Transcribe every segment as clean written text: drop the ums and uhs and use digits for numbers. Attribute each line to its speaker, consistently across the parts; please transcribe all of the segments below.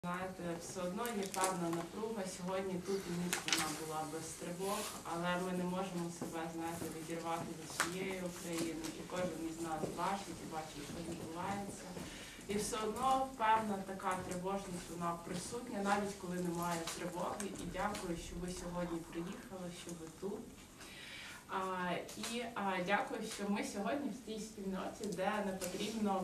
Speaker 1: Знаєте, все одно є певна напруга. Сьогодні тут у місті вона була без тривог, але ми не можемо себе, знаєте, відірвати від всієї України. І кожен із нас бачить, що відбувається. І все одно певна така тривожність, вона присутня, навіть коли немає тривоги. І дякую, що ви сьогодні приїхали, що ви тут. Дякую, що ми сьогодні в тій спільноті, де не потрібно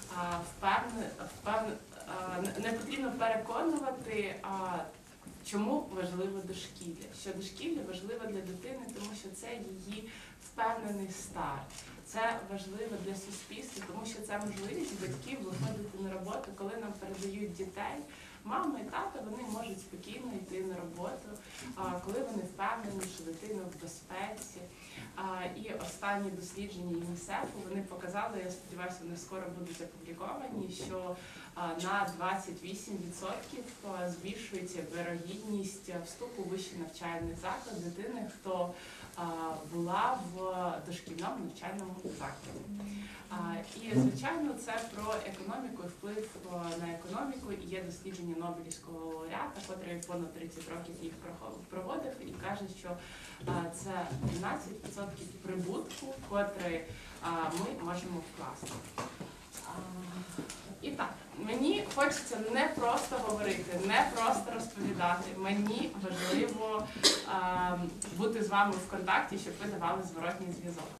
Speaker 1: не потрібно переконувати, чому важливо дошкілля. Що дошкілля важливо для дитини, тому що це її впевнений старт. Це важливо для суспільства, тому що це можливість батьків виходити на роботу, коли нам передають дітей. Мама і тато, вони можуть спокійно йти на роботу, коли вони впевнені, що дитина в безпеці. І останні дослідження ЮНІСЕФу, вони показали, я сподіваюся, вони скоро будуть опубліковані, що на 28% збільшується вірогідність вступу у вищий навчальний заклад дитини, хто була в дошкільному навчальному закладі. І, звичайно, це про економіку і вплив на економіку. І є дослідження Нобелівського лауреата, котрий понад 30 років їх проводив, і каже, що це 12% прибутку, котрий ми можемо вкласти. І так, мені хочеться не просто говорити, не просто розповідати. Мені важливо бути з вами в контакті, щоб ви давали зворотній зв'язок.